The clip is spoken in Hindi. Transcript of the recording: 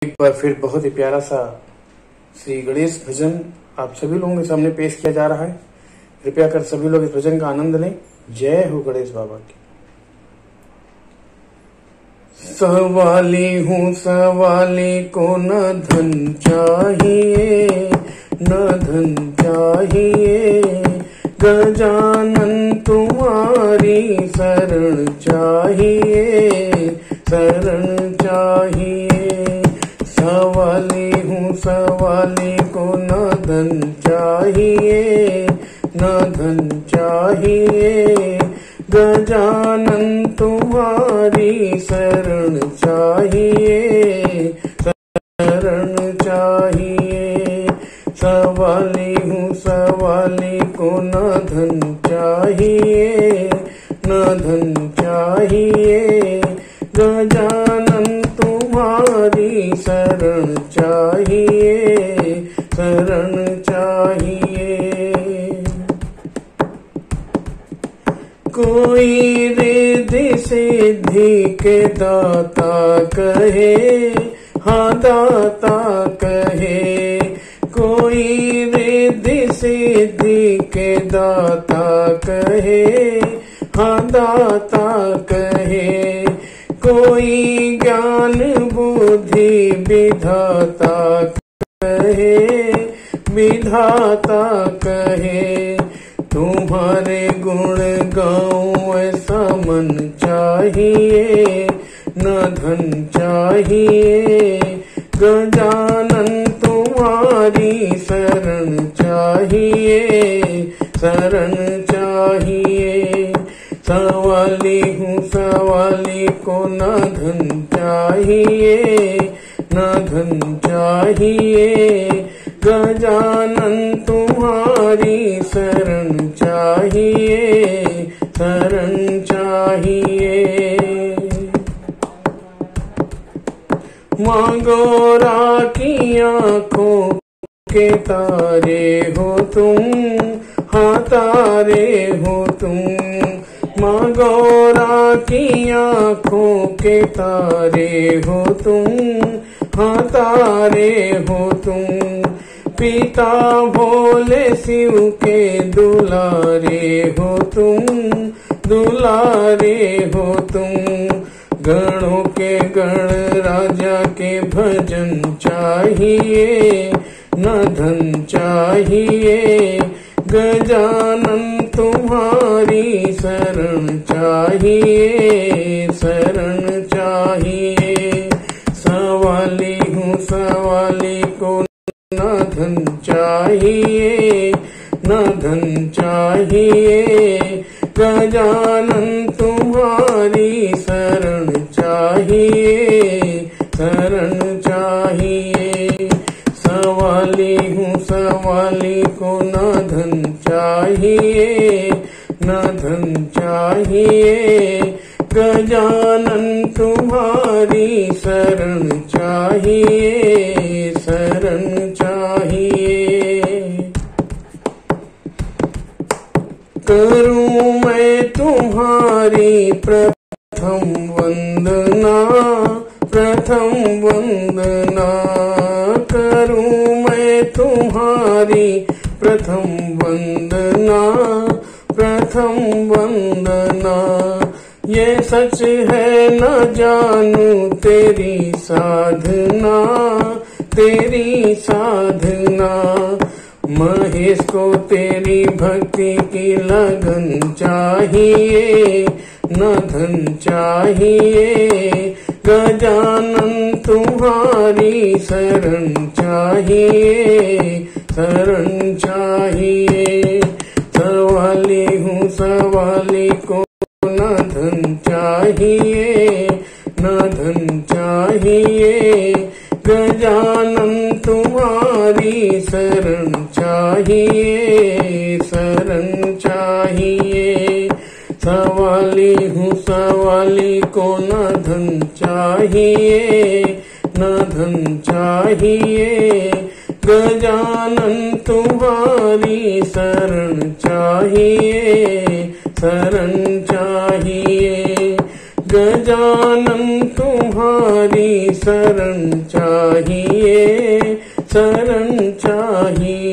एक बार फिर बहुत ही प्यारा सा श्री गणेश भजन आप सभी लोगों के सामने पेश किया जा रहा है। कृपया कर सभी लोग इस भजन का आनंद लें। जय हो गणेश बाबा की। सवाली हूँ सवाली को न धन चाहिए, न धन चाहिए, गजानन तुम्हारी शरण चाहिए, शरण चाहिए। सवाली हूँ सवाली को न धन चाहिए, न धन चाहिए, गजानन तुम्हारी शरण चाहिए, शरण चाहिए। सवाली हूँ सवाली को न धन चाहिए, न धन चाहिए, गजानन तुम्हारी शरण चाहिए, शरण चाहिए। कोई रिद्धि सिद्धि के दाता कहे, हाँ दाता कहे, कोई रिद्धि सिद्धि के दाता कहे, हाँ दाता कहे, कोई ज्ञान बुद्धि विधाता कहे, विधाता कहे, तुम्हारे गुण गाऊं ऐसा मन चाहिए, न धन चाहिए, गजानन तुम्हारी शरण चाहिए, शरण चाहिए। सवाली हूँ सवाली को न धन चाहिए, न धन चाहिए, गजानन तुम्हारी शरण चाहिए, शरण चाहिए। मांगो राखी आँखों के तारे हो तुम, हाँ तारे हो तुम, मांगो राखी आँखों के तारे हो तुम, हाँ तारे हो तुम, पिता भोले शिव के दुलारे हो तुम, दुलारे हो तुम, गणों के गण राजा के भजन चाहिए, न धन चाहिए, गजानन तुम्हारी शरण चाहिए, शरण चाहिए। सवाली हूँ सवाली को न धन चाहिए, न धन चाहिए, गजानन तुम्हारी शरण चाहिए, शरण चाहिए। सवाली हूँ सवाली को न धन चाहिए, न धन चाहिए, गजानन तुम्हारी शरण चाहिए, शरण चाहिए। करूं मैं तुम्हारी प्रथम वंदना, प्रथम वंदना, करूं मैं तुम्हारी प्रथम वंदना, प्रथम वंदना। ये सच है न जानू तेरी साधना, तेरी साधना। महेश को तेरी भक्ति की लगन चाहिए, न धन चाहिए, गजानन तुम्हारी शरण चाहिए, शरण चाहिए। सवाली हूँ सवाली को न धन चाहिए, न धन चाहिए, गजानन तुम्हारी शरण चाहिए, शरण चाहिए। सवाली हूँ सवाली को न धन चाहिए, न धन चाहिए, गजानन तुम्हारी शरण चाहिए, शरण चाहिए। गजानन तुम्हारी शरण चाहिए, शरण चाहिए।